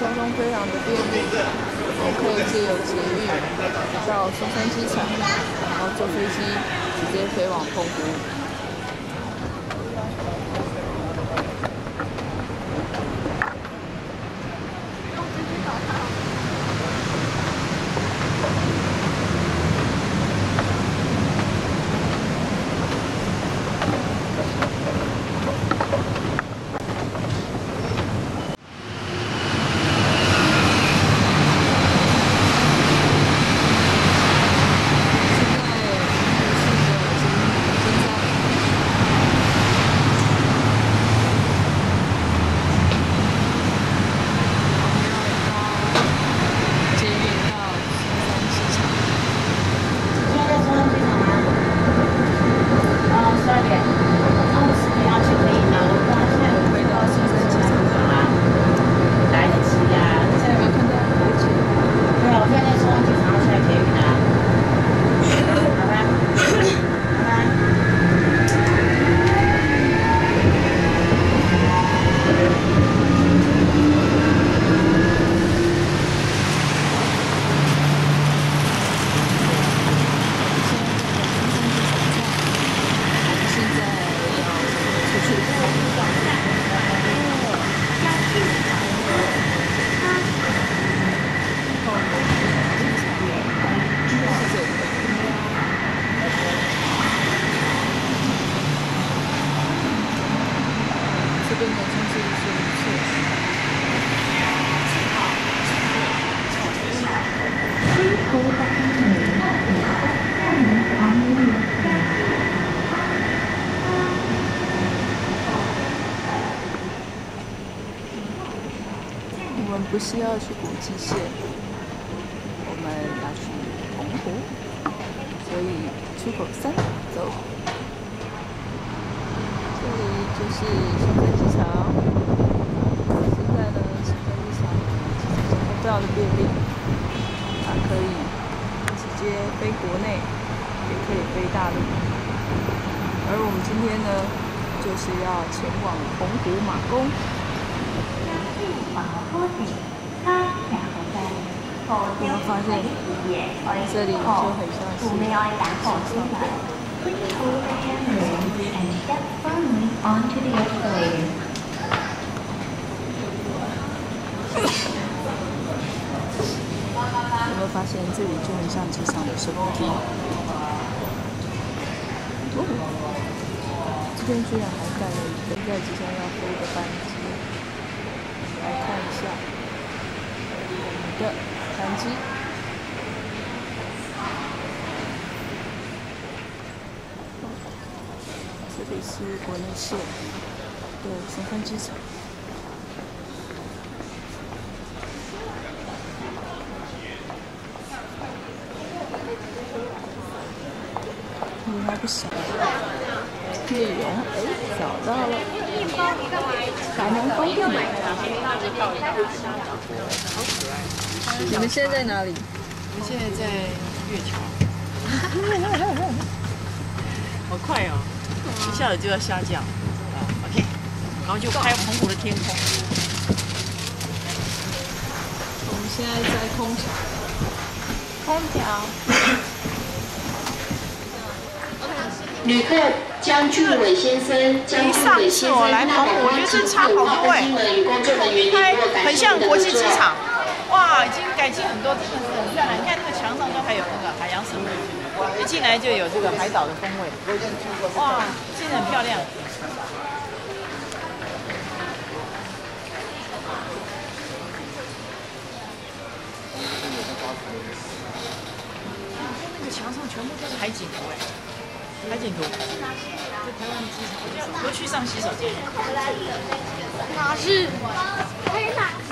交通非常的便利，我们可以借由捷运到松山机场，然后坐飞机直接飞往澎湖。这边的经济是不错。我们不是要去国际线，我们要去澎湖，所以出口3走。这里就是松山机场。现在呢，松山机场其实非常的便利，它可以直接飞国内，也可以飞大陆。而我们今天呢，就是要前往澎湖马公。有没有发现，这里就很像是机场。有没有发现这里就很像机场的手扶梯？哦，这边居然还盖了一个在即将要飞的班机，来看一下我们的班机。这里是国内线的松山机场。原来不小，内容找到了，台南方便面。你们现在在哪里？ 我们现在在月桥。好快哦！一下子就要下降。OK， 然后就开澎湖的天空。 我们现在在空桥。 空调。 旅客江俊伟先生，江俊伟先生， 我来澎湖，我觉得这差好多哎，很像国际机场。哇，已经改进很多，真的是很漂亮。你看那个墙上都还有那个海洋生物，一进来就有这个海岛的风味。哇，真的很漂亮。那个墙上全部都是海景图哎。海景图，在台湾的机场，都去上洗手间。哪是？